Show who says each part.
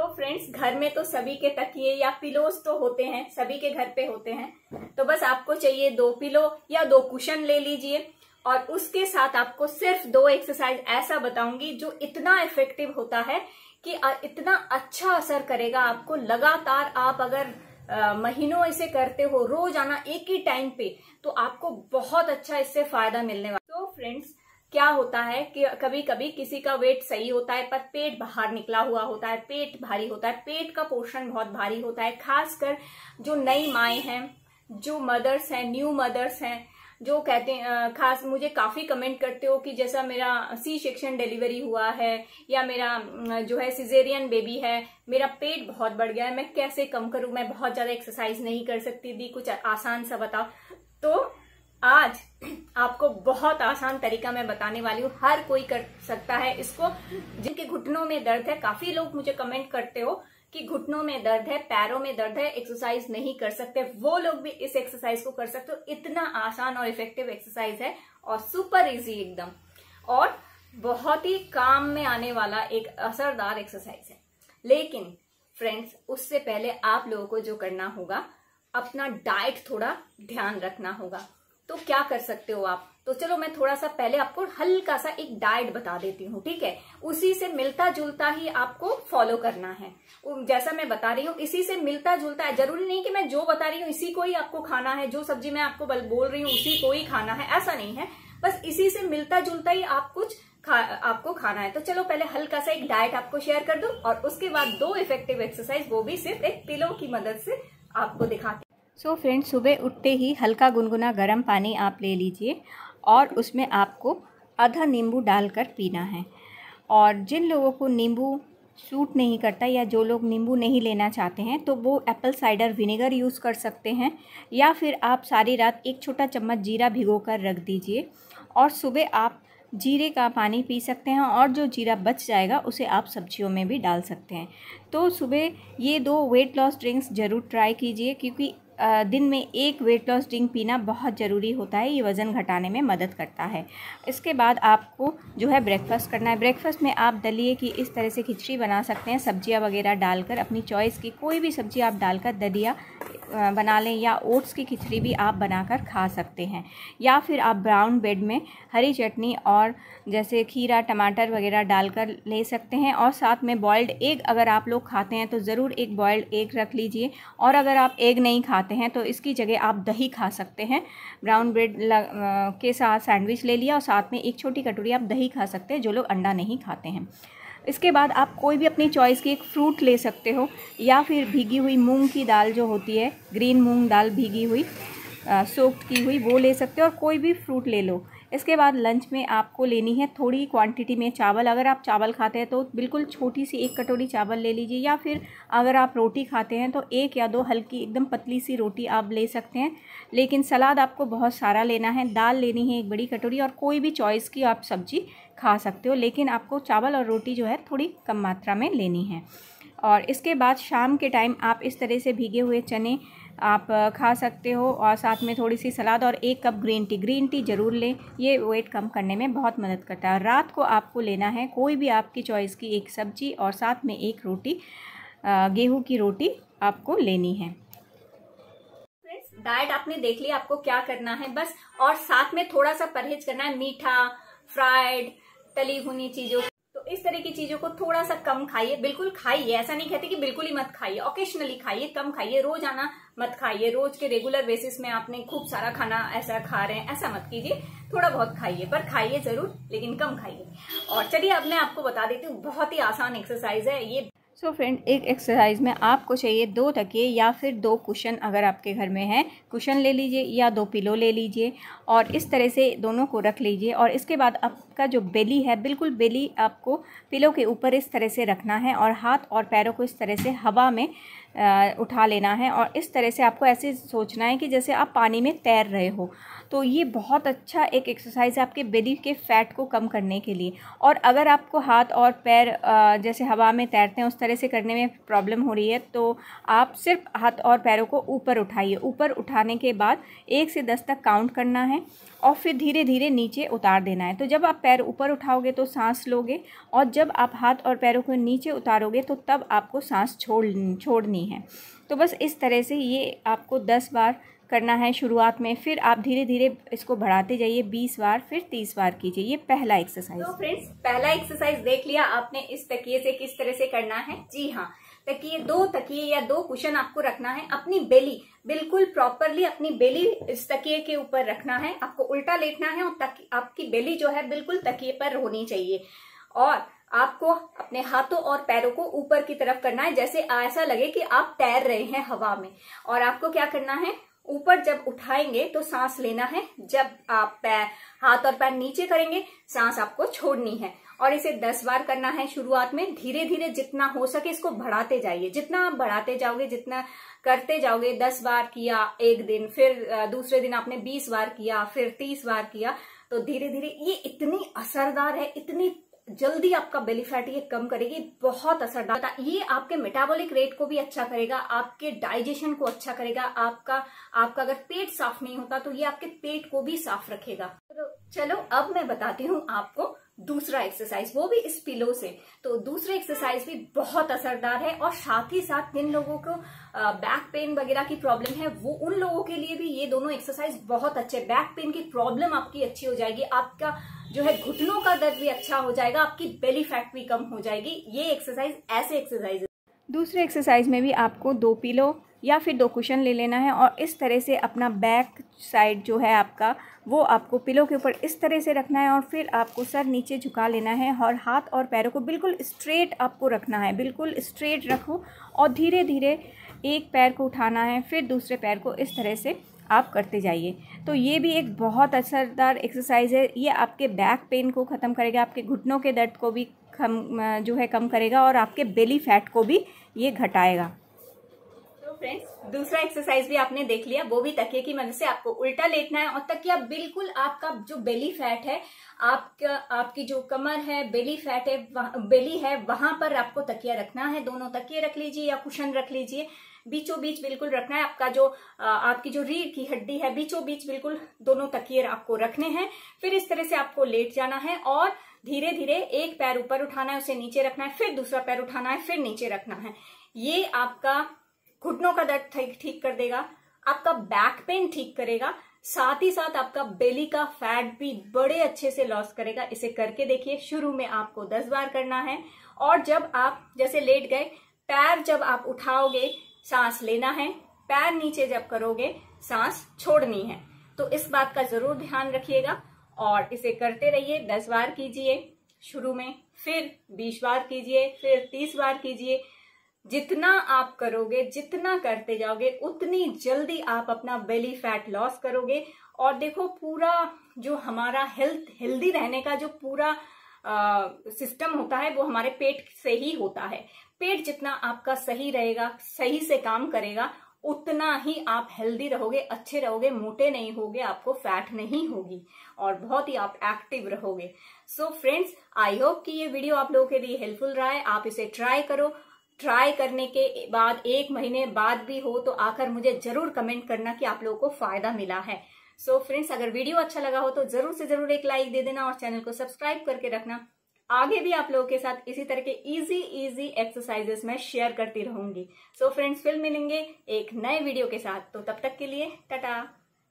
Speaker 1: Friends, घर में तो सभी के तकिए या पिलोज तो होते हैं, सभी के घर पे होते हैं। तो बस आपको चाहिए 2 पिलो या 2 कुशन ले लीजिए और उसके साथ आपको सिर्फ 2 एक्सरसाइज ऐसा बताऊंगी जो इतना इफेक्टिव होता है कि इतना अच्छा असर करेगा आपको। लगातार आप अगर महीनों इसे करते हो, रोज आना एक ही टाइम पे, तो आपको बहुत अच्छा इससे फायदा मिलने वाला। तो फ्रेंड्स, क्या होता है कि कभी कभी किसी का वेट सही होता है पर पेट बाहर निकला हुआ होता है, पेट भारी होता है, पेट का पोर्शन बहुत भारी होता है। खासकर जो नई माएँ हैं, जो मदर्स हैं, न्यू मदर्स हैं, जो कहते हैं, खास मुझे काफी कमेंट करते हो कि जैसा मेरा सी सेक्शन डिलीवरी हुआ है या मेरा जो है सिजेरियन बेबी है, मेरा पेट बहुत बढ़ गया है, मैं कैसे कम करूं, मैं बहुत ज्यादा एक्सरसाइज नहीं कर सकती दी, कुछ आसान सा बताओ। तो आज आपको बहुत आसान तरीका मैं बताने वाली हूँ, हर कोई कर सकता है इसको। जिनके घुटनों में दर्द है, काफी लोग मुझे कमेंट करते हो कि घुटनों में दर्द है, पैरों में दर्द है, एक्सरसाइज नहीं कर सकते, वो लोग भी इस एक्सरसाइज को कर सकते हो। इतना आसान और इफेक्टिव एक्सरसाइज है और सुपर इजी एकदम, और बहुत ही काम में आने वाला एक असरदार एक्सरसाइज है। लेकिन फ्रेंड्स, उससे पहले आप लोगों को जो करना होगा, अपना डाइट थोड़ा ध्यान रखना होगा। तो क्या कर सकते हो आप? तो चलो मैं थोड़ा सा पहले आपको हल्का सा एक डाइट बता देती हूँ, ठीक है? उसी से मिलता जुलता ही आपको फॉलो करना है। जैसा मैं बता रही हूँ इसी से मिलता जुलता है। जरूरी नहीं कि मैं जो बता रही हूँ इसी को ही आपको खाना है, जो सब्जी मैं आपको बोल रही हूँ उसी को ही खाना है, ऐसा नहीं है। बस इसी से मिलता जुलता ही आपको खाना है। तो चलो पहले हल्का सा एक डाइट आपको शेयर कर दूं और उसके बाद 2 इफेक्टिव एक्सरसाइज, वो भी सिर्फ एक पिलो की मदद से आपको दिखाते। सो फ्रेंड्स, सुबह उठते ही हल्का गुनगुना गर्म पानी आप ले लीजिए और उसमें आपको आधा नींबू डालकर पीना है। और जिन लोगों को नींबू सूट नहीं करता या जो लोग नींबू नहीं लेना चाहते हैं, तो वो एप्पल साइडर विनेगर यूज़ कर सकते हैं, या फिर आप सारी रात 1 छोटा चम्मच जीरा भिगोकर रख दीजिए और सुबह आप जीरे का पानी पी सकते हैं, और जो जीरा बच जाएगा उसे आप सब्जियों में भी डाल सकते हैं। तो सुबह ये 2 वेट लॉस ड्रिंक्स ज़रूर ट्राई कीजिए, क्योंकि दिन में 1 वेट लॉस ड्रिंक पीना बहुत ज़रूरी होता है, ये वज़न घटाने में मदद करता है। इसके बाद आपको जो है ब्रेकफास्ट करना है। ब्रेकफास्ट में आप दलिए की इस तरह से खिचड़ी बना सकते हैं, सब्जियां वगैरह डालकर, अपनी चॉइस की कोई भी सब्जी आप डालकर दलिया बना लें, या ओट्स की खिचड़ी भी आप बनाकर खा सकते हैं। या फिर आप ब्राउन ब्रेड में हरी चटनी और जैसे खीरा टमाटर वगैरह डालकर ले सकते हैं, और साथ में बॉइल्ड एग अगर आप लोग खाते हैं तो ज़रूर एक बॉइल्ड एग रख लीजिए। और अगर आप एग नहीं खाते हैं तो इसकी जगह आप दही खा सकते हैं। ब्राउन ब्रेड के साथ सैंडविच ले लिया और साथ में 1 छोटी कटोरी आप दही खा सकते हैं, जो लोग अंडा नहीं खाते हैं। इसके बाद आप कोई भी अपनी चॉइस की एक फ्रूट ले सकते हो, या फिर भीगी हुई मूंग की दाल जो होती है, ग्रीन मूंग दाल भीगी हुई सोक्ड की हुई, वो ले सकते हो, और कोई भी फ्रूट ले लो। इसके बाद लंच में आपको लेनी है थोड़ी क्वांटिटी में चावल। अगर आप चावल खाते हैं तो बिल्कुल छोटी सी 1 कटोरी चावल ले लीजिए, या फिर अगर आप रोटी खाते हैं तो 1 या 2 हल्की एकदम पतली सी रोटी आप ले सकते हैं। लेकिन सलाद आपको बहुत सारा लेना है। दाल लेनी है 1 बड़ी कटोरी, और कोई भी चॉइस की आप सब्जी खा सकते हो, लेकिन आपको चावल और रोटी जो है थोड़ी कम मात्रा में लेनी है। और इसके बाद शाम के टाइम आप इस तरह से भीगे हुए चने आप खा सकते हो, और साथ में थोड़ी सी सलाद और 1 कप ग्रीन टी ज़रूर लें। ये वेट कम करने में बहुत मदद करता है। रात को आपको लेना है कोई भी आपकी चॉइस की 1 सब्जी और साथ में 1 रोटी, गेहूं की रोटी आपको लेनी है। डाइट आपने देख लिया, आपको क्या करना है बस, और साथ में थोड़ा सा परहेज करना है मीठा, फ्राइड, तली भुनी चीज़ों। तो इस तरह की चीज़ों को थोड़ा सा कम खाइए। बिल्कुल खाइए, ऐसा नहीं कहते कि बिल्कुल ही मत खाइए, ओकेशनली खाइए, कम खाइए, रोजाना मत खाइए। रोज के रेगुलर बेसिस में आपने खूब सारा खाना ऐसा खा रहे हैं, ऐसा मत कीजिए। थोड़ा बहुत खाइए, पर खाइए जरूर, लेकिन कम खाइए। और चलिए अब मैं आपको बता देती हूँ, बहुत ही आसान एक्सरसाइज है ये। सो फ्रेंड, एक एक्सरसाइज में आपको चाहिए 2 तकिए या फिर 2 कुशन, अगर आपके घर में है कुशन ले लीजिए, या 2 पिलो ले लीजिए, और इस तरह से दोनों को रख लीजिए। और इसके बाद आपका जो बेली है, बिल्कुल बेली आपको पिलो के ऊपर इस तरह से रखना है, और हाथ और पैरों को इस तरह से हवा में उठा लेना है और इस तरह से आपको ऐसे सोचना है कि जैसे आप पानी में तैर रहे हो। तो ये बहुत अच्छा एक एक्सरसाइज है आपके बेली के फैट को कम करने के लिए। और अगर आपको हाथ और पैर जैसे हवा में तैरते हैं उस तरह से करने में प्रॉब्लम हो रही है तो आप सिर्फ हाथ और पैरों को ऊपर उठाइए। ऊपर उठाने के बाद 1 से 10 तक काउंट करना है और फिर धीरे धीरे नीचे उतार देना है। तो जब आप पैर ऊपर उठाओगे तो सांस लोगे और जब आप हाथ और पैरों को नीचे उतारोगे तो तब आपको सांस छोड़नी है। तो बस इस तरह से ये आपको 10 बार करना है शुरुआत में, फिर आप धीरे धीरे इसको बढ़ाते जाइए 20 बार, फिर 30 बार कीजिए। ये पहला एक्सरसाइज। तो फ्रेंड्स, पहला एक्सरसाइज देख लिया आपने इस तकिए से किस तरह से करना है। जी हाँ, तकिए 2 तकिए या 2 कुशन आपको रखना है। अपनी बेली बिल्कुल प्रॉपरली अपनी बेली इस तकिए के ऊपर रखना है। आपको उल्टा लेटना है और आपकी बेली जो है बिल्कुल तकिए पर होनी चाहिए। और आपको अपने हाथों और पैरों को ऊपर की तरफ करना है, जैसे ऐसा लगे कि आप तैर रहे हैं हवा में। और आपको क्या करना है, ऊपर जब उठाएंगे तो सांस लेना है, जब आप हाथ और पैर नीचे करेंगे सांस आपको छोड़नी है। और इसे 10 बार करना है शुरुआत में। धीरे धीरे जितना हो सके इसको बढ़ाते जाइए। जितना आप बढ़ाते जाओगे, जितना करते जाओगे, 10 बार किया एक दिन, फिर दूसरे दिन आपने 20 बार किया, फिर 30 बार किया, तो धीरे धीरे ये इतनी असरदार है, इतनी जल्दी आपका बेली फैट ये कम करेगी, बहुत असरदार। ये आपके मेटाबॉलिक रेट को भी अच्छा करेगा, आपके डाइजेशन को अच्छा करेगा। आपका अगर पेट साफ नहीं होता तो ये आपके पेट को भी साफ रखेगा। तो चलो अब मैं बताती हूँ आपको दूसरा एक्सरसाइज, वो भी इस पिलो से। तो दूसरा एक्सरसाइज भी बहुत असरदार है और साथ ही साथ जिन लोगों को बैक पेन वगैरह की प्रॉब्लम है वो उन लोगों के लिए भी ये दोनों एक्सरसाइज बहुत अच्छे। बैक पेन की प्रॉब्लम आपकी अच्छी हो जाएगी, आपका जो है घुटनों का दर्द भी अच्छा हो जाएगा, आपकी बेली फैट भी कम हो जाएगी। ये एक्सरसाइज ऐसे एक्सरसाइज। दूसरे एक्सरसाइज में भी आपको 2 पिलो या फिर 2 कुशन ले लेना है और इस तरह से अपना बैक साइड जो है आपका वो आपको पिलो के ऊपर इस तरह से रखना है और फिर आपको सर नीचे झुका लेना है और हाथ और पैरों को बिल्कुल स्ट्रेट आपको रखना है। बिल्कुल स्ट्रेट रखो और धीरे धीरे एक पैर को उठाना है, फिर दूसरे पैर को इस तरह से आप करते जाइए। तो ये भी एक बहुत असरदार एक्सरसाइज है। ये आपके बैक पेन को ख़त्म करेगा, आपके घुटनों के दर्द को भी कम करेगा और आपके बेली फैट को भी ये घटाएगा। तो फ्रेंड्स, दूसरा एक्सरसाइज भी आपने देख लिया, वो भी तकिए की मदद से आपको उल्टा लेटना है और तकिया बिल्कुल आपका जो बेली फैट है, आपकी जो कमर है, बेली फैट है, बेली है, वहां पर आपको तकिया रखना है। दोनों तकिए रख लीजिए या कुशन रख लीजिए, बीचों बीच बिल्कुल रखना है। आपकी जो रीढ़ की हड्डी है बीचों बीच बिल्कुल दोनों तकिए आपको रखने हैं। फिर इस तरह से आपको लेट जाना है और धीरे धीरे एक पैर ऊपर उठाना है, उसे नीचे रखना है, फिर दूसरा पैर उठाना है, फिर नीचे रखना है। ये आपका घुटनों का दर्द ठीक कर देगा, आपका बैक पेन ठीक करेगा, साथ ही साथ आपका बेली का फैट भी बड़े अच्छे से लॉस करेगा। इसे करके देखिए। शुरू में आपको 10 बार करना है और जब आप जैसे लेट गए, पैर जब आप उठाओगे सांस लेना है, पैर नीचे जब करोगे सांस छोड़नी है। तो इस बात का जरूर ध्यान रखिएगा और इसे करते रहिए। 10 बार कीजिए शुरू में, फिर 20 बार कीजिए, फिर 30 बार कीजिए। जितना आप करोगे, जितना करते जाओगे, उतनी जल्दी आप अपना बेली फैट लॉस करोगे। और देखो, पूरा जो हमारा हेल्दी रहने का जो पूरा सिस्टम होता है वो हमारे पेट से ही होता है। पेट जितना आपका सही रहेगा, सही से काम करेगा, उतना ही आप हेल्दी रहोगे, अच्छे रहोगे, मोटे नहीं होगे, आपको फैट नहीं होगी और बहुत ही आप एक्टिव रहोगे। सो फ्रेंड्स, आई होप कि ये वीडियो आप लोगों के लिए हेल्पफुल रहा है। आप इसे ट्राई करो। ट्राई करने के बाद 1 महीने बाद भी हो तो आकर मुझे जरूर कमेंट करना कि आप लोगों को फायदा मिला है। सो फ्रेंड्स, अगर वीडियो अच्छा लगा हो तो जरूर से जरूर एक लाइक दे देना और चैनल को सब्सक्राइब करके रखना। आगे भी आप लोगों के साथ इसी तरह के इजी एक्सरसाइजेस मैं शेयर करती रहूंगी। सो फ्रेंड्स, फिर मिलेंगे एक नए वीडियो के साथ। तो तब तक के लिए टाटा।